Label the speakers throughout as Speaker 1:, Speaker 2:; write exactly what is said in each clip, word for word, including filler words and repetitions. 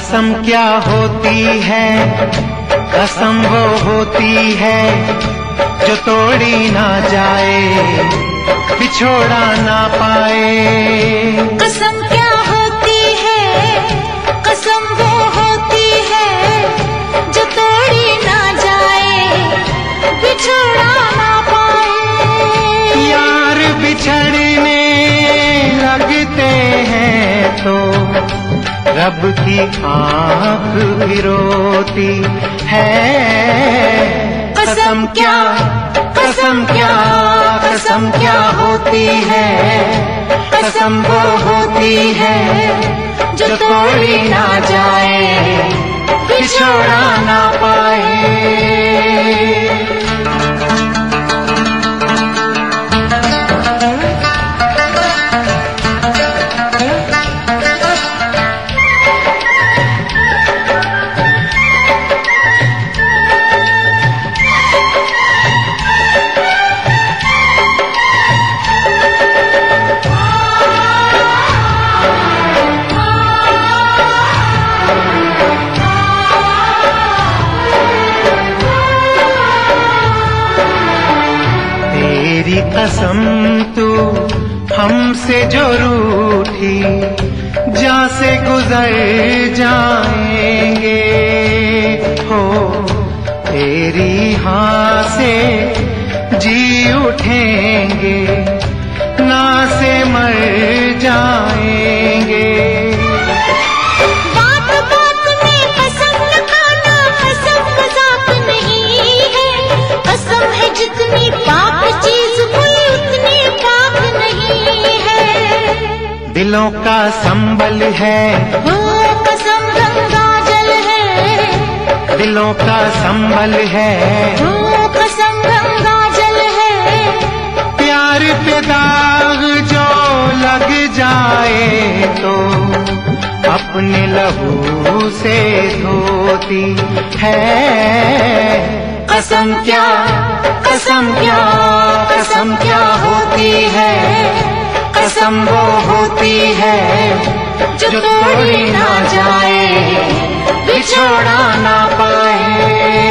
Speaker 1: कसम क्या होती है, कसम वो होती है जो तोड़ी ना जाए, बिछोड़ा ना पाए।
Speaker 2: कसम क्या होती है, कसम वो होती है जो तोड़ी ना जाए, बिछोड़ा ना पाए।
Speaker 1: यार बिछड़ने लगते हैं तो रब की आँख भी रोती है। कसम क्या, कसम क्या, कसम क्या होती है, कसम वो होती है जो तोड़ी ना जाए, बिछोड़ा ना पाए। तेरी कसम तू हमसे जो रूठी, जा से गुजर जाएंगे हो, तेरी हाँ से जी उठेंगे, ना से मर जाएंगे।
Speaker 2: बात बात में कसम न खाना, कसम मजाक नहीं है, कसम है जितनी पाक चीज कोई उतनी पाक नहीं है।
Speaker 1: दिलों का संबल है
Speaker 2: वो कसम गंगा जल है,
Speaker 1: दिलों का संबल है
Speaker 2: वो कसम गंगा जल है।
Speaker 1: प्यार पे दाग जो लग जाए तो अपने लहू से धोती है। कसम क्या, कसम क्या, कसम क्या होती है, कसम वो होती है जो तोड़ी ना जाए, बिछोड़ा ना पाए।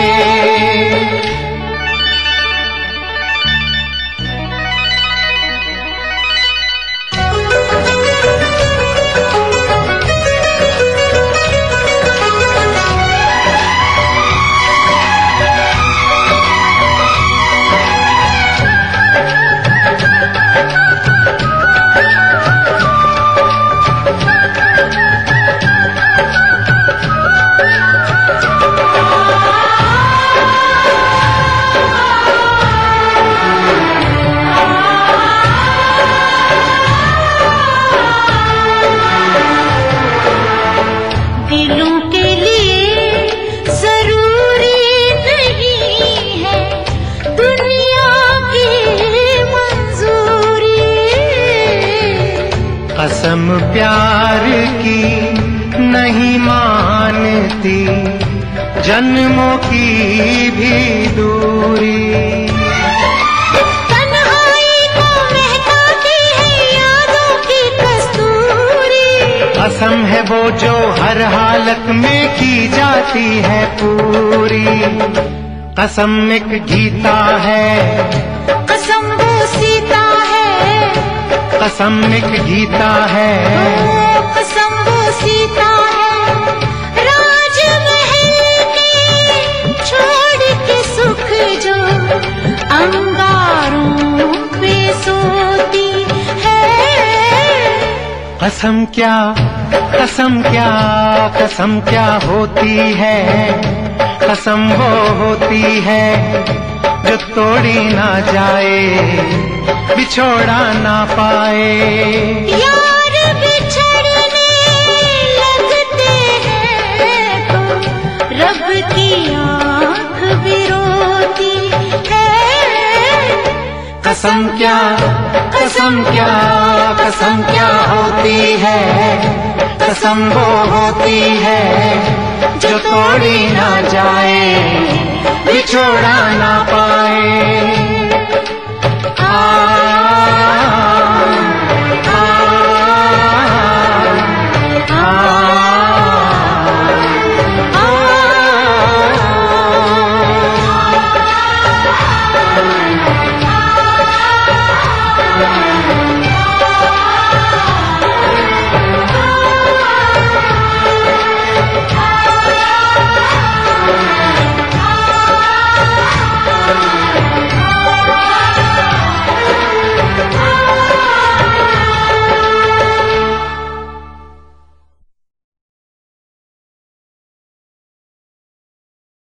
Speaker 2: दिलों के लिए जरूरी नहीं है दुनिया की मंजूरी।
Speaker 1: कसम प्यार की नहीं मानती, जन्मों की भी दूरी।
Speaker 2: तन्हाई को महकाती है यादों की कस्तूरी।
Speaker 1: कसम है वो जो हर हालत में की जाती है पूरी। कसम एक गीता है,
Speaker 2: कसम वो सीता है,
Speaker 1: कसम एक गीता है,
Speaker 2: ओ कसम वो सीता है। राजमहल के छोड़ के सुख जो अंगारों पे सोती है।
Speaker 1: कसम क्या, कसम क्या, कसम क्या होती है, कसम वो होती है जो तोड़ी ना जाए, बिछोड़ा ना पाए।
Speaker 2: यार बिछड़ने लगते हैं तो रब की आँख भी रोती है।
Speaker 1: कसम क्या, कसम क्या, कसम क्या होती है, कसम वो होती है जो तोड़ी ना जाए, बिछोड़ा ना